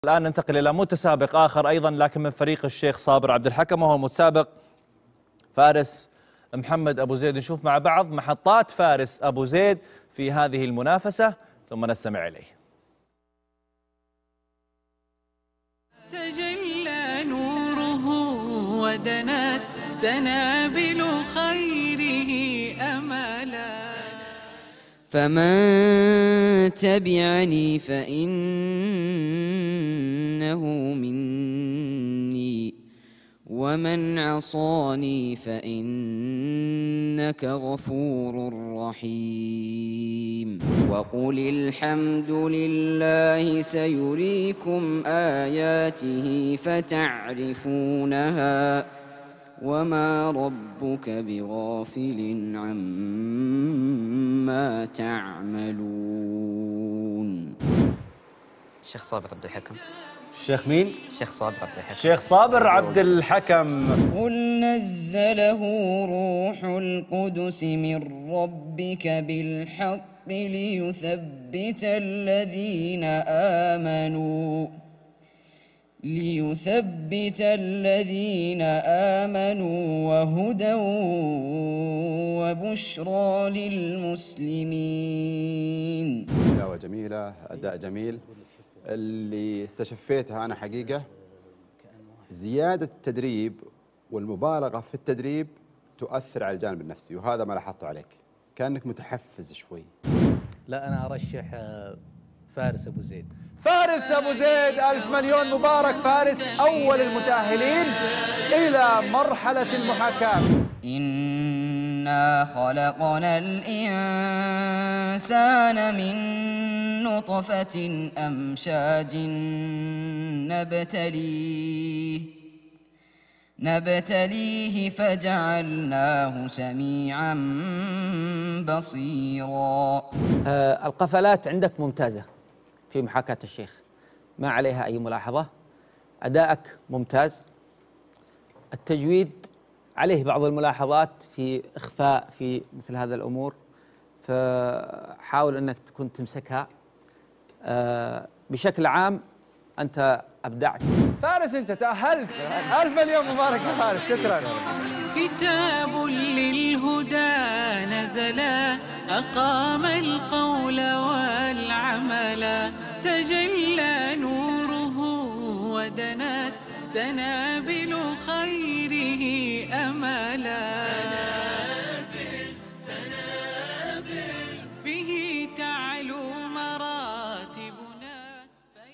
الآن ننتقل إلى متسابق آخر أيضا لكن من فريق الشيخ صابر عبد الحكم، وهو متسابق فارس محمد أبو زيد. نشوف مع بعض محطات فارس أبو زيد في هذه المنافسة ثم نستمع إليه. تجلى نوره ودنت سنابل خيره أملا، فمن تبعني فإنه مني، ومن عصاني فإنك غفور رحيم. وقل الحمد لله سيريكم آياته فتعرفونها، وما ربك بغافل عما تعملون. الشيخ صابر عبد الحكم. الشيخ مين؟ الشيخ صابر عبد الحكم. الشيخ صابر عبد الحكم. قل نزله روح القدس من ربك بالحق ليثبت الذين آمنوا وهدى وبشرى للمسلمين. تلاوة جميلة، أداء جميل. اللي استشفيتها أنا حقيقة زيادة التدريب والمبالغة في التدريب تؤثر على الجانب النفسي، وهذا ما لاحظته عليك، كأنك متحفز شوي. لا أنا أرشح فارس أبو زيد. فارس أبو زيد، ألف مليون مبارك. فارس أول المتأهلين إلى مرحلة المحاكاة. إنا خلقنا الإنسان من نطفة أمشاج نبتليه فجعلناه سميعا بصيرا. القفلات عندك ممتازة في محاكاة الشيخ، ما عليها أي ملاحظة. أدائك ممتاز. التجويد عليه بعض الملاحظات في إخفاء في مثل هذا الأمور، فحاول أنك تكون تمسكها. بشكل عام أنت أبدعت. فارس أنت تأهلت، ألف مليون مبارك يا فارس. شكرا. كتاب للهدى نزل أقام القول والعمل، تجلى نوره ودنت سنابل خيره أملا، به تعلو مراتبنا.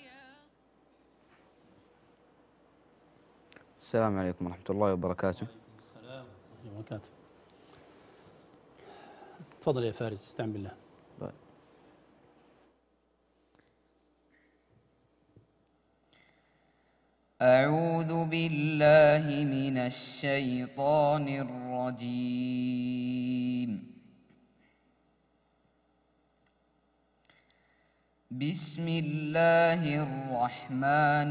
السلام عليكم ورحمة الله وبركاته. السلام ورحمة الله وبركاته. تفضل يا فارس، استعن بالله. أعوذ بالله من الشيطان الرجيم. بسم الله الرحمن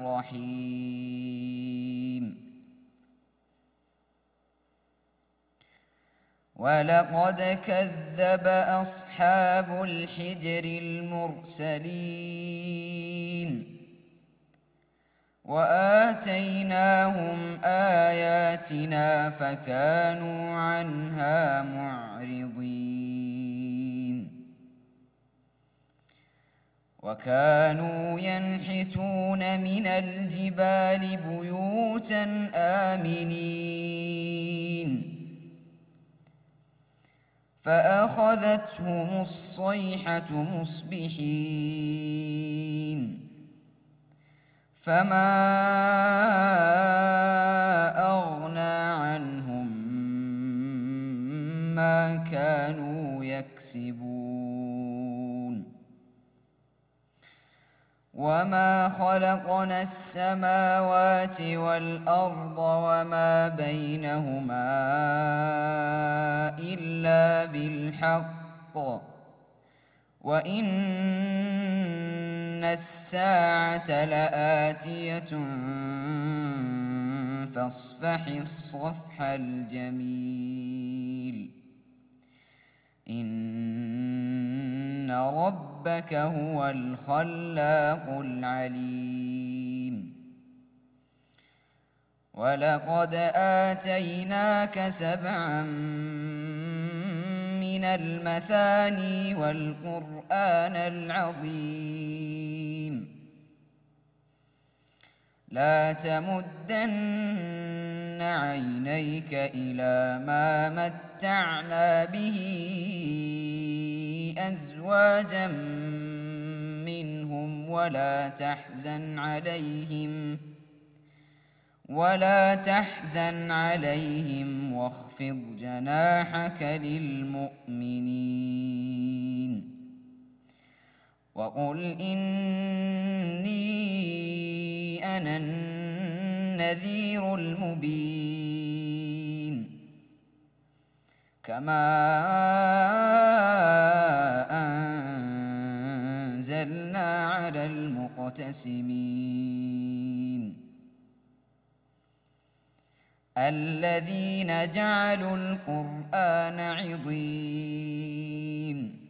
الرحيم. ولقد كذب أصحاب الحجر المرسلين، وآتيناهم آياتنا فكانوا عنها معرضين، وكانوا ينحتون من الجبال بيوتا آمنين، فأخذتهم الصيحة مصبحين، فما أغنى عنهم ما كانوا يكسبون. وما خلقنا السماوات والأرض وما بينهما إلا بالحق، وإن الساعة لآتية فاصفح الصفح الجميل. إن ربك هو الخلاق العليم. ولقد آتيناك 7 من المثاني والقرآن العظيم. لا تمدن عينيك إلى ما متعنا به أزواجا منهم ولا تحزن عليهم واخفض جناحك للمؤمنين. وقل إني أنا النذير المبين. كما أنزلنا على المقتسمين الذين جعلوا القرآن عضين.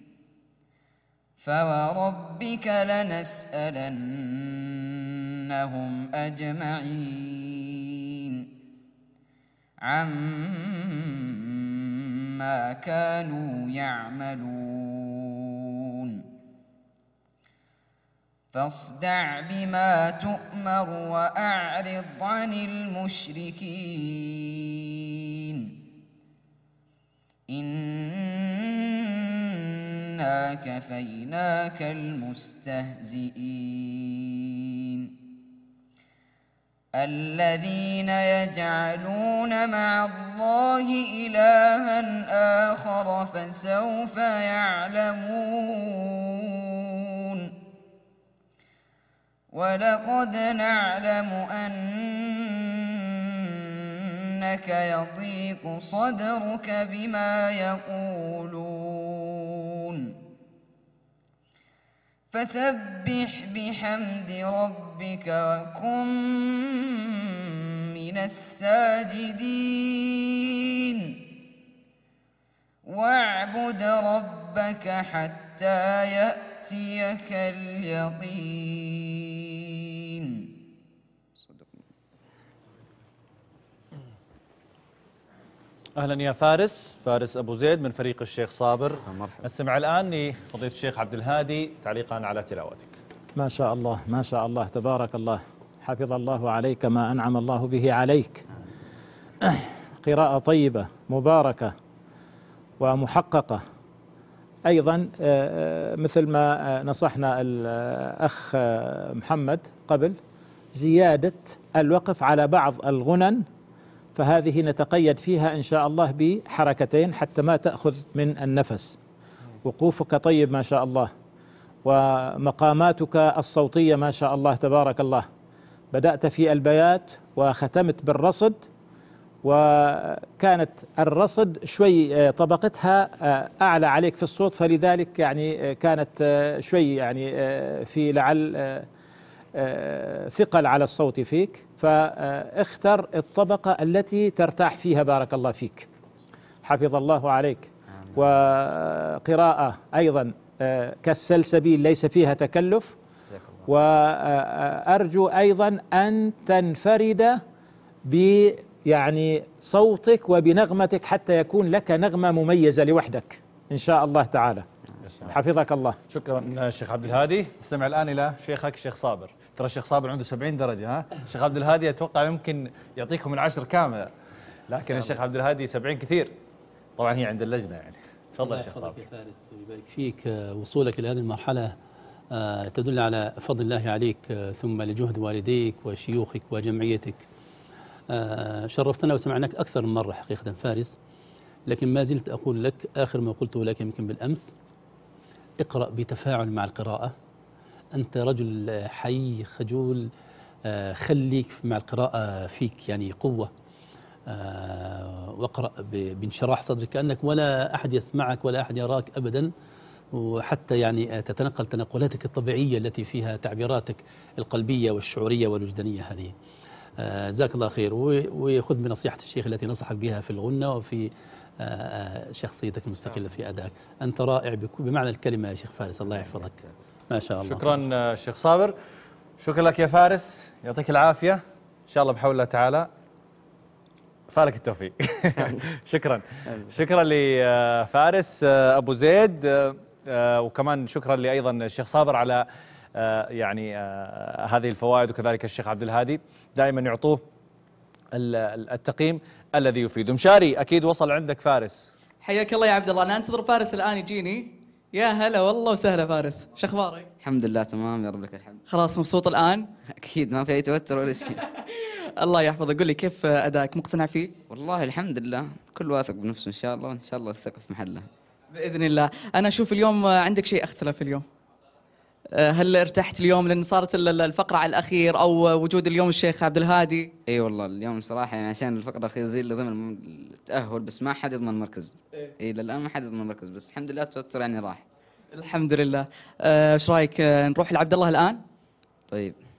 فوربك لنسألنهم أجمعين عما كانوا يعملون. فاصدع بما تؤمر وأعرض عن المشركين. إنا كفيناك المستهزئين الذين يجعلون مع الله إلها آخر فسوف يعلمون. ولقد نعلم أنك يضيق صدرك بما يقولون فسبح بحمد ربك وكن من الساجدين واعبد ربك حتى يأتيك اليقين. أهلا يا فارس أبو زيد من فريق الشيخ صابر. مرحبا. نستمع الآن لفضيلة الشيخ عبد الهادي تعليقا على تلاوتك. ما شاء الله ما شاء الله تبارك الله، حفظ الله عليك ما أنعم الله به عليك. قراءة طيبة مباركة ومحققة. أيضا مثل ما نصحنا الأخ محمد قبل، زيادة الوقف على بعض الغنن، فهذه نتقيد فيها إن شاء الله بحركتين حتى ما تأخذ من النفس. وقوفك طيب ما شاء الله، ومقاماتك الصوتية ما شاء الله تبارك الله. بدأت في البيات وختمت بالرصد، وكانت الرصد شوي طبقتها أعلى عليك في الصوت، فلذلك يعني كانت شوي يعني في لعل ثقل على الصوت فيك، فاختر الطبقة التي ترتاح فيها بارك الله فيك، حفظ الله عليك. وقراءة أيضا كالسلسبيل ليس فيها تكلف. وأرجو أيضا أن تنفرد يعني صوتك وبنغمتك حتى يكون لك نغمة مميزة لوحدك إن شاء الله تعالى. حفظك الله. شكرا شيخ عبد الهادي. نستمع الآن إلى شيخك الشيخ صابر. ترى الشيخ صابر عنده 70 درجة، ها؟ الشيخ عبد الهادي أتوقع يمكن يعطيكم العشر كاملة، لكن الشيخ عبد الهادي 70 كثير. طبعا هي عند اللجنة يعني. تفضل الشيخ صابر. يا فارس ويبارك فيك. وصولك إلى هذه المرحلة تدل على فضل الله عليك، ثم لجهد والديك وشيوخك وجمعيتك. شرفتنا وسمعناك أكثر من مرة حقيقة فارس، لكن ما زلت أقول لك آخر ما قلته لك يمكن بالأمس: اقرأ بتفاعل مع القراءة. أنت رجل حي خجول، خليك مع القراءة فيك يعني قوة، واقرأ بانشراح صدرك كأنك ولا أحد يسمعك ولا أحد يراك أبدا، وحتى يعني تتنقل تنقلاتك الطبيعية التي فيها تعبيراتك القلبية والشعورية والوجدانية هذه. جزاك الله خير، وخذ بنصيحة الشيخ التي نصحك بها في الغنة وفي شخصيتك المستقلة في أدائك. أنت رائع بمعنى الكلمة يا شيخ فارس، الله يحفظك، ما شاء الله. شكرا شيخ صابر، شكرا لك يا فارس، يعطيك العافية، إن شاء الله بحول الله تعالى فالك التوفيق. شكرا لفارس أبو زيد، وكمان شكرا أيضا الشيخ صابر على يعني هذه الفوائد، وكذلك الشيخ عبد الهادي دائما يعطوه التقييم الذي يفيد. مشاري أكيد وصل عندك فارس. حياك الله يا عبد الله، أنا أنتظر فارس الآن يجيني. يا هلا والله وسهلا فارس، شو أخبارك؟ الحمد لله تمام، يا رب لك الحمد. خلاص مبسوط الآن؟ أكيد ما في أي توتر ولا شيء. الله يحفظك، قل لي كيف أدائك، مقتنع فيه؟ والله الحمد لله، كل واثق بنفسه إن شاء الله، وإن شاء الله الثقة في محله بإذن الله. أنا أشوف اليوم عندك شيء اختلف اليوم. هل ارتحت اليوم لأن صارت الفقرة على الأخير، أو وجود اليوم الشيخ عبد الهادي؟ اي والله اليوم صراحه يعني عشان الفقره الاخيره زي اللي ضمن التاهل، بس ما حد يضمن مركز. اي للان ما حد يضمن مركز، بس الحمد لله التوتر يعني راح. الحمد لله. ايش رايك نروح لعبد الله الآن؟ طيب